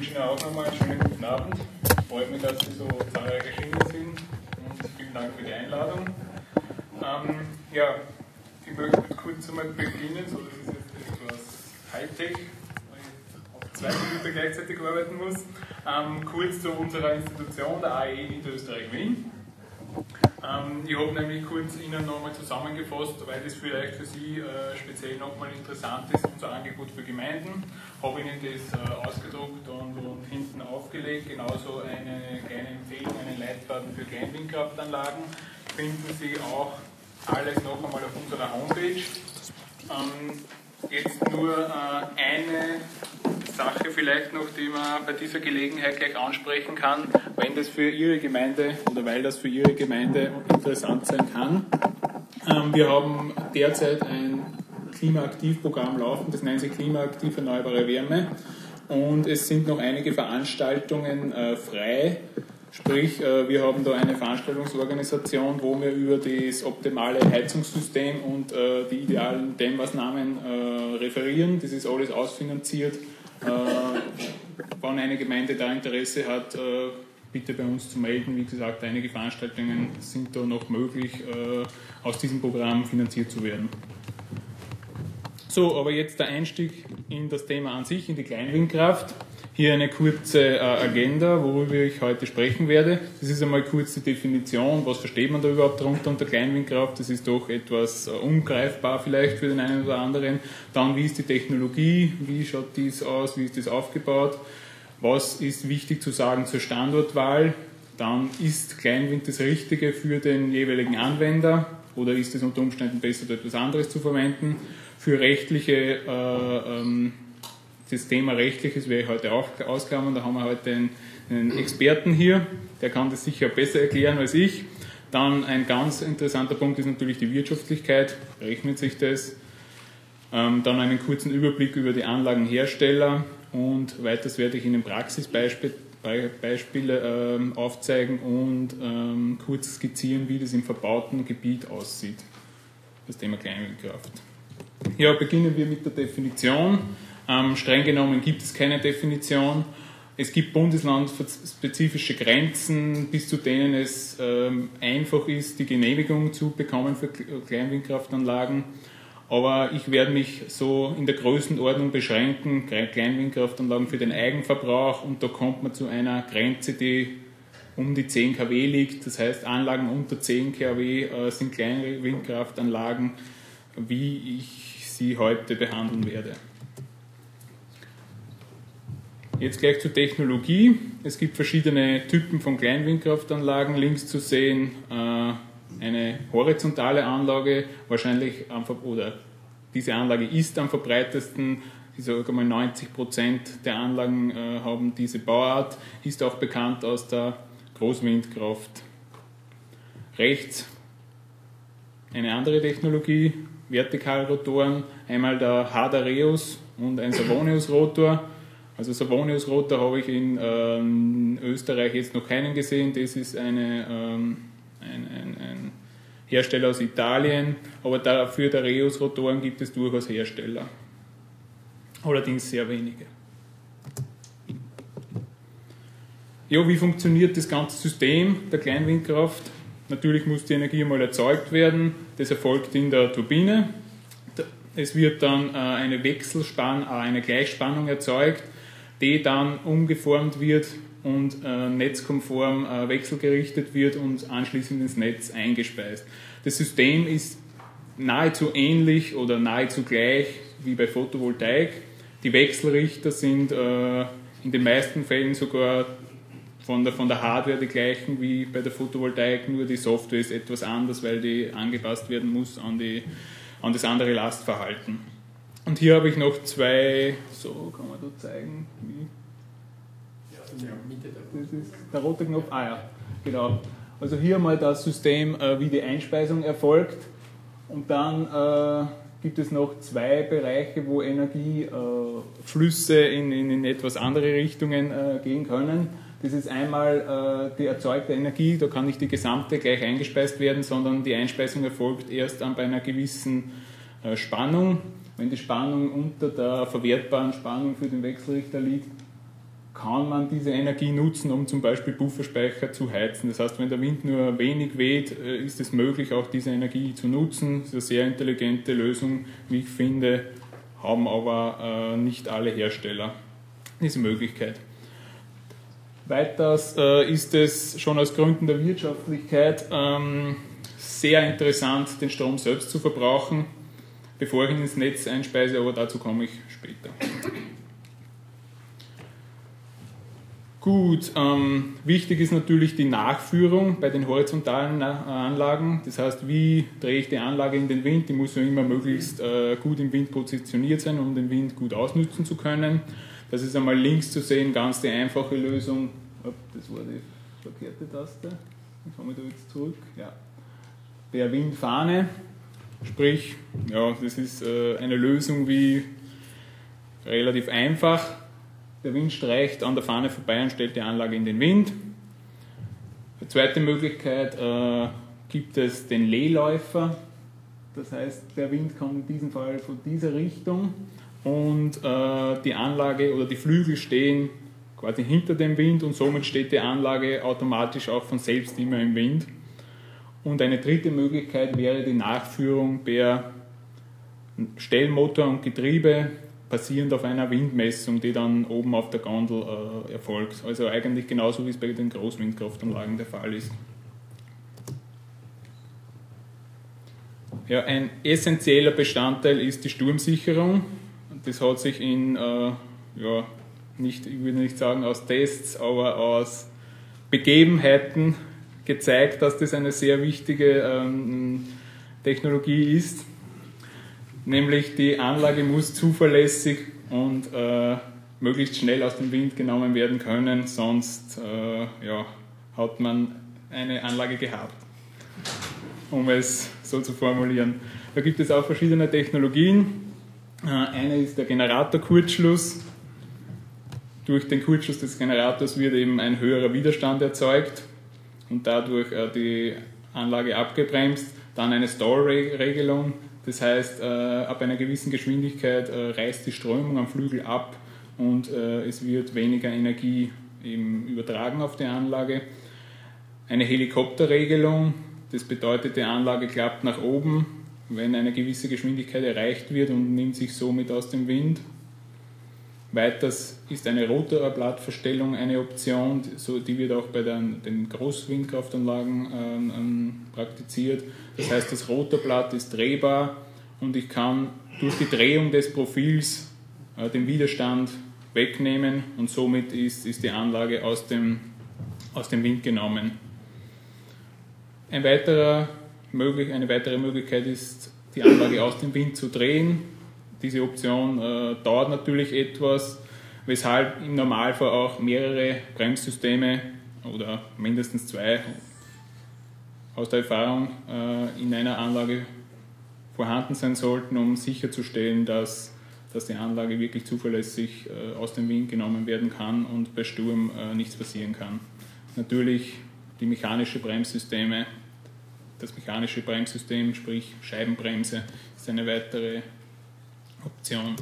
wünsche Ihnen auch nochmal einen schönen guten Abend. Es freut mich, dass Sie so zahlreich erschienen sind und vielen Dank für die Einladung. Ja, ich möchte kurz einmal beginnen, so das ist jetzt etwas Hightech, weil ich auf 2 Computer gleichzeitig arbeiten muss. Kurz zu unserer Institution, der AE Niederösterreich-Wien. Ich habe nämlich kurz Ihnen nochmal zusammengefasst, weil das vielleicht für Sie speziell nochmal interessant ist, unser Angebot für Gemeinden. Habe Ihnen das ausgedruckt und hinten aufgelegt, genauso eine kleine Empfehlung, einen Leitfaden für Kleinwindkraftanlagen. Finden Sie auch alles noch einmal auf unserer Homepage. Jetzt nur eine Sache vielleicht noch, die man bei dieser Gelegenheit gleich ansprechen kann, wenn das für Ihre Gemeinde oder weil das für Ihre Gemeinde interessant sein kann. Wir haben derzeit ein Klimaaktivprogramm laufen, das nennt sich Klimaaktiv Erneuerbare Wärme, und es sind noch einige Veranstaltungen frei. Sprich, wir haben da eine Veranstaltungsorganisation, wo wir über das optimale Heizungssystem und die idealen Dämmmaßnahmen referieren. Das ist alles ausfinanziert. Wenn eine Gemeinde da Interesse hat, bitte bei uns zu melden. Wie gesagt, einige Veranstaltungen sind da noch möglich, aus diesem Programm finanziert zu werden. So, aber jetzt der Einstieg in das Thema an sich, in die Kleinwindkraft. Hier eine kurze Agenda, worüber ich heute sprechen werde. Das ist einmal kurz die Definition, was versteht man da überhaupt darunter unter Kleinwindkraft. Das ist doch etwas ungreifbar vielleicht für den einen oder anderen. Dann, wie ist die Technologie, wie schaut dies aus, wie ist das aufgebaut, was ist wichtig zu sagen zur Standortwahl. Dann, ist Kleinwind das Richtige für den jeweiligen Anwender oder ist es unter Umständen besser, etwas anderes zu verwenden. Für rechtliche das Thema Rechtliches werde ich heute auch ausklammern. Da haben wir heute einen Experten hier, der kann das sicher besser erklären als ich. Dann ein ganz interessanter Punkt ist natürlich die Wirtschaftlichkeit. Rechnet sich das? Dann einen kurzen Überblick über die Anlagenhersteller und weiters werde ich Ihnen Praxisbeispiele aufzeigen und kurz skizzieren, wie das im verbauten Gebiet aussieht. Das Thema Kleinwindkraft. Ja, beginnen wir mit der Definition. Streng genommen gibt es keine Definition. Es gibt bundeslandspezifische Grenzen, bis zu denen es einfach ist, die Genehmigung zu bekommen für Kleinwindkraftanlagen. Aber ich werde mich so in der Größenordnung beschränken, Kleinwindkraftanlagen für den Eigenverbrauch, und da kommt man zu einer Grenze, die um die 10 kW liegt. Das heißt, Anlagen unter 10 kW sind kleine Windkraftanlagen, wie ich sie heute behandeln werde. Jetzt gleich zur Technologie. Es gibt verschiedene Typen von Kleinwindkraftanlagen. Links zu sehen eine horizontale Anlage, wahrscheinlich oder diese Anlage ist am verbreitetsten. Ich sage mal 90% der Anlagen haben diese Bauart, ist auch bekannt aus der Großwindkraft. Rechts eine andere Technologie, Vertikalrotoren, einmal der Hadareus und ein Savonius-Rotor. Also Savonius-Rotor habe ich in Österreich jetzt noch keinen gesehen. Das ist ein Hersteller aus Italien, aber dafür der Reus-Rotoren gibt es durchaus Hersteller. Allerdings sehr wenige. Ja, wie funktioniert das ganze System der Kleinwindkraft? Natürlich muss die Energie mal erzeugt werden. Das erfolgt in der Turbine. Es wird dann eine Gleichspannung erzeugt, die dann umgeformt wird und netzkonform wechselgerichtet wird und anschließend ins Netz eingespeist. Das System ist nahezu ähnlich oder nahezu gleich wie bei Photovoltaik. Die Wechselrichter sind in den meisten Fällen sogar von der Hardware die gleichen wie bei der Photovoltaik, nur die Software ist etwas anders, weil die angepasst werden muss an das andere Lastverhalten. Und hier habe ich noch zwei, so kann man da zeigen, wie. Ja, Mitte das ist der rote Knopf, ja, genau. Also hier mal das System, wie die Einspeisung erfolgt, und dann gibt es noch 2 Bereiche, wo Energieflüsse in etwas andere Richtungen gehen können. Das ist einmal die erzeugte Energie, da kann nicht die gesamte gleich eingespeist werden, sondern die Einspeisung erfolgt erst bei einer gewissen Spannung. Wenn die Spannung unter der verwertbaren Spannung für den Wechselrichter liegt, kann man diese Energie nutzen, um zum Beispiel Pufferspeicher zu heizen. Das heißt, wenn der Wind nur wenig weht, ist es möglich, auch diese Energie zu nutzen. Das ist eine sehr intelligente Lösung, wie ich finde, haben aber nicht alle Hersteller diese Möglichkeit. Weiters ist es schon aus Gründen der Wirtschaftlichkeit sehr interessant, den Strom selbst zu verbrauchen, bevor ich ihn ins Netz einspeise, aber dazu komme ich später. Gut, wichtig ist natürlich die Nachführung bei den horizontalen Anlagen. Das heißt, wie drehe ich die Anlage in den Wind? Die muss ja immer möglichst gut im Wind positioniert sein, um den Wind gut ausnutzen zu können. Das ist einmal links zu sehen, ganz die einfache Lösung. Das war die verkehrte Taste. Dann komme ich da jetzt zurück. Ja. Der Windfahne, sprich, ja, das ist eine Lösung wie relativ einfach. Der Wind streicht an der Fahne vorbei und stellt die Anlage in den Wind. Die zweite Möglichkeit gibt es den Lehläufer. Das heißt, der Wind kommt in diesem Fall von dieser Richtung und die Anlage oder die Flügel stehen quasi hinter dem Wind und somit steht die Anlage automatisch auch von selbst immer im Wind. Und eine dritte Möglichkeit wäre die Nachführung per Stellmotor und Getriebe, basierend auf einer Windmessung, die dann oben auf der Gondel erfolgt. Also eigentlich genauso wie es bei den Großwindkraftanlagen der Fall ist. Ja, ein essentieller Bestandteil ist die Sturmsicherung. Das hat sich in, ich würde nicht sagen aus Tests, aber aus Begebenheiten gezeigt, dass das eine sehr wichtige Technologie ist. Nämlich die Anlage muss zuverlässig und möglichst schnell aus dem Wind genommen werden können, sonst hat man eine Anlage gehabt, um es so zu formulieren. Da gibt es auch verschiedene Technologien. Eine ist der Generatorkurzschluss. Durch den Kurzschluss des Generators wird eben ein höherer Widerstand erzeugt und dadurch die Anlage abgebremst. Dann eine Stall-Regelung. Das heißt, ab einer gewissen Geschwindigkeit reißt die Strömung am Flügel ab und es wird weniger Energie eben übertragen auf die Anlage. Eine Helikopterregelung, das bedeutet, die Anlage klappt nach oben, wenn eine gewisse Geschwindigkeit erreicht wird und nimmt sich somit aus dem Wind. Weiters ist eine Rotorblattverstellung eine Option, die wird auch bei den Großwindkraftanlagen praktiziert. Das heißt, das Rotorblatt ist drehbar und ich kann durch die Drehung des Profils den Widerstand wegnehmen und somit ist die Anlage aus dem Wind genommen. Eine weitere Möglichkeit ist, die Anlage aus dem Wind zu drehen. Diese Option dauert natürlich etwas, weshalb im Normalfall auch mehrere Bremssysteme oder mindestens zwei aus der Erfahrung in einer Anlage vorhanden sein sollten, um sicherzustellen, dass die Anlage wirklich zuverlässig aus dem Wind genommen werden kann und bei Sturm nichts passieren kann. Natürlich das mechanische Bremssystem, sprich Scheibenbremse, ist eine weitere Option.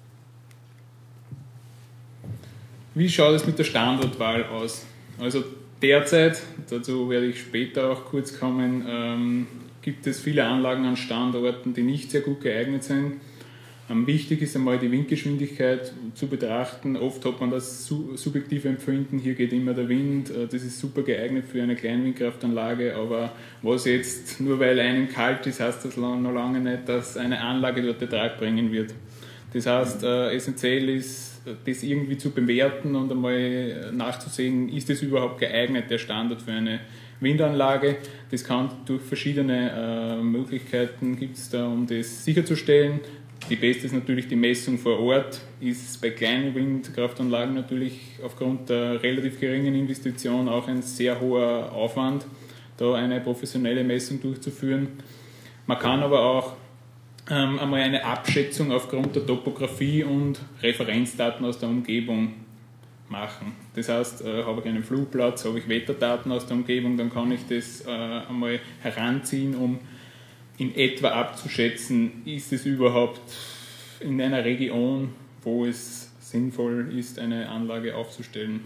Wie schaut es mit der Standortwahl aus? Also derzeit, dazu werde ich später auch kurz kommen, gibt es viele Anlagen an Standorten, die nicht sehr gut geeignet sind. Wichtig ist einmal die Windgeschwindigkeit zu betrachten. Oft hat man das subjektive Empfinden, hier geht immer der Wind, das ist super geeignet für eine Kleinwindkraftanlage, aber was jetzt, nur weil einem kalt ist, heißt das noch lange nicht, dass eine Anlage dort Ertrag bringen wird. Das heißt, essentiell ist, das irgendwie zu bewerten und einmal nachzusehen, ist es überhaupt geeignet, der Standort für eine Windanlage. Das kann durch verschiedene Möglichkeiten gibt es da, um das sicherzustellen. Die beste ist natürlich die Messung vor Ort, ist bei kleinen Windkraftanlagen natürlich aufgrund der relativ geringen Investition auch ein sehr hoher Aufwand, da eine professionelle Messung durchzuführen. Man kann aber auch einmal eine Abschätzung aufgrund der Topografie und Referenzdaten aus der Umgebung machen. Das heißt, habe ich einen Flugplatz, habe ich Wetterdaten aus der Umgebung, dann kann ich das einmal heranziehen, um in etwa abzuschätzen, ist es überhaupt in einer Region, wo es sinnvoll ist, eine Anlage aufzustellen.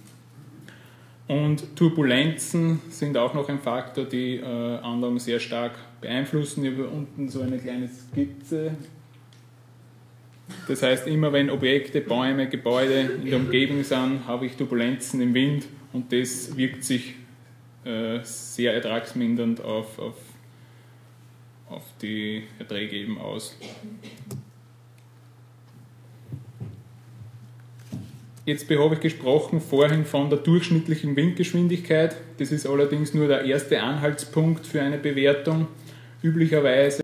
Und Turbulenzen sind auch noch ein Faktor, die Anlagen sehr stark beeinflussen. Ich habe unten so eine kleine Skizze. Das heißt, immer wenn Objekte, Bäume, Gebäude in der Umgebung sind, habe ich Turbulenzen im Wind und das wirkt sich sehr ertragsmindernd auf die Erträge eben aus. Jetzt habe ich gesprochen vorhin von der durchschnittlichen Windgeschwindigkeit. Das ist allerdings nur der erste Anhaltspunkt für eine Bewertung. Üblicherweise